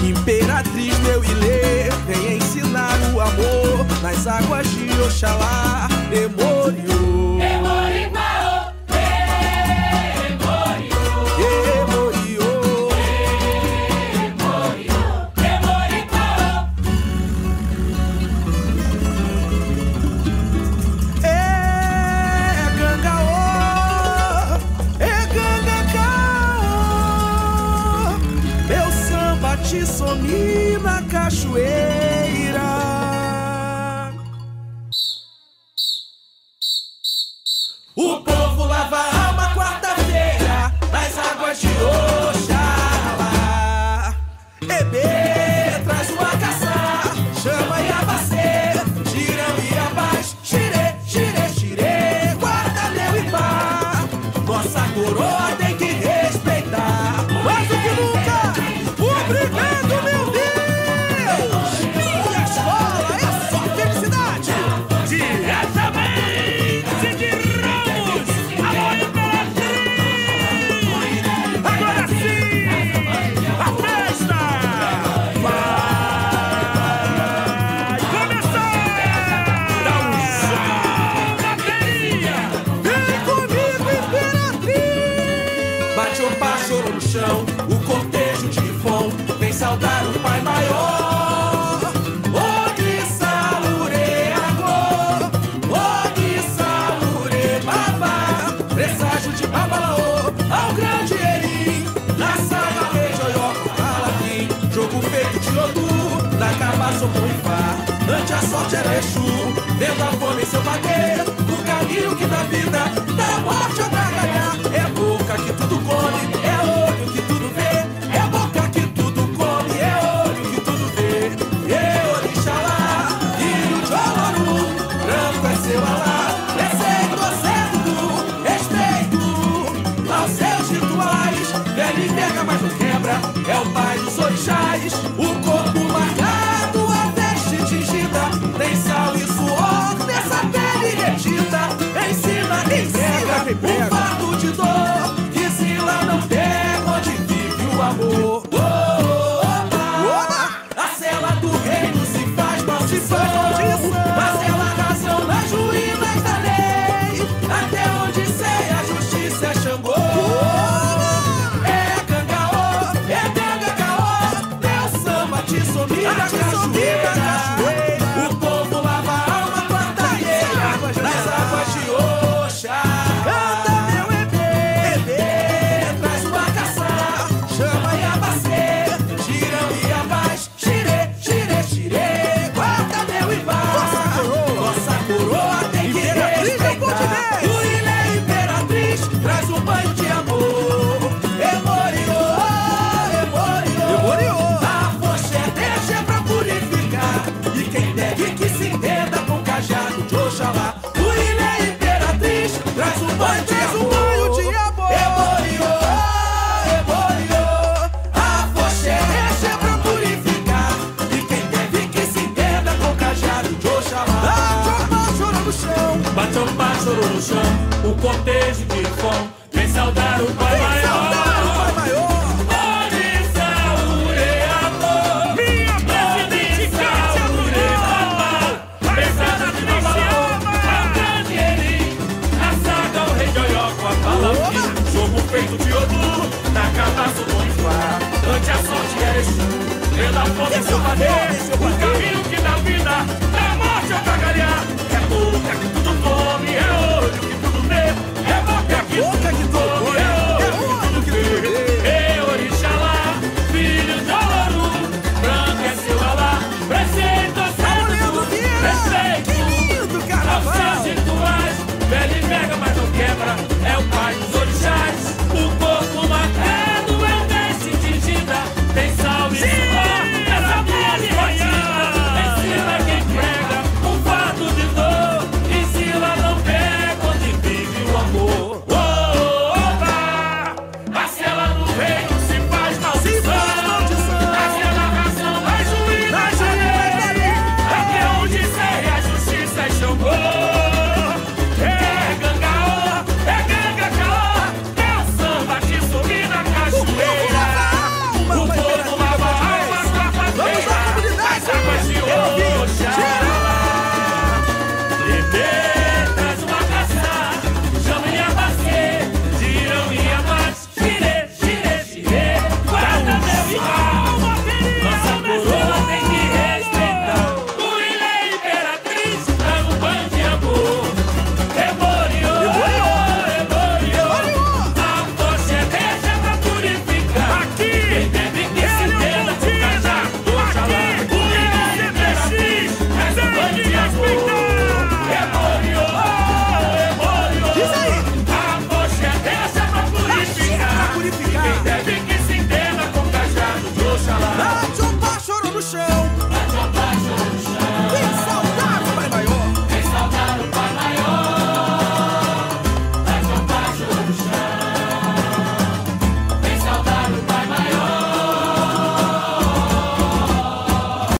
Imperatriz, meu ilê, vem ensinar o amor nas águas de Oxalá, Emoriô. Emoripaô, Emoriô, Emoriô, Emoripaô. Gangaô, Gangacaô, meu samba te some na cachoeira. O povo lava a alma quarta-feira nas águas de Oxalá. Ebê, traz o acaçá, chama e abacê, girão e abás, xirê, xirê, xirê, guarda meu ipá. Nossa coroa tem que respeitar. Mais do que nunca, obrigado, meu Deus! Minha escola é só felicidade. Diretamente de Ramos, alô Imperatriz! Agora sim, a festa vai começar! Dá um som na bateria! Vem comigo, Imperatriz! Bate o pá, choro no chão, o cortejo de Ifon vem saudar o Pai Maior. Ogre Salure Agô, Ogre Salure Babá, presságio de Babalaô, ao grande Eri, na saga Rejoió, Aladim, jogo feito de Odu, na cabaça com Ifá, ante a sorte era Exu, vendo a fome em seu bater, o caminho que dá vida, da morte ou da ganhar, é boca que tudo come, é olho que tudo vê, é boca que tudo come, é olho que tudo vê, e Orixalá, filho de Oloru, branco é seu alá, preceito, certo, respeito aos seus rituais, velho e pega, mas não quebra, é o pai dos orixás, o corpo marcado, a veste tingida, tem sal e suor nessa pele retida, ensina quem prega, um fardo de dor, que se lá não pega onde vive o amor. A cela do reino se faz maldição, mas ela razão nas ruínas da lei, até onde sei a justiça é Xangô. É Gangaô, é Gangacaô, meu samba te some na cachoeira. O povo lava a alma quarta-feira nas águas de Oxalá. Canta meu ebê, traz o acaçá, chama e abacê, girão e abás, xirê, xirê, xirê, guarda meu ibá. Nossa coroa tem que respeitar. O ilê Imperatriz traz um banho de amor. Emoriô, Emoriô, a força é deixa pra purificar, e quem deve que se entenda com o cajado de Oxalá. O ilê Imperatriz traz um banho de amor. Emoriô, a força é deixa pra purificar, e quem deve que se entenda com o cajado de Oxalá. Bate um pássaro no chão, o cortejo de Ifon vem saudar o Pai Maior. Ogre Salure Agô, minha presidente Cássia Brunel, pesada de Babalaô, ao grande Eri, na saga o Rei Joió com a Aladim, jogo feito de Odu, na cabaça do Ifá, ante a sorte era Exu, pela fome seu bater, o caminho que dá vida.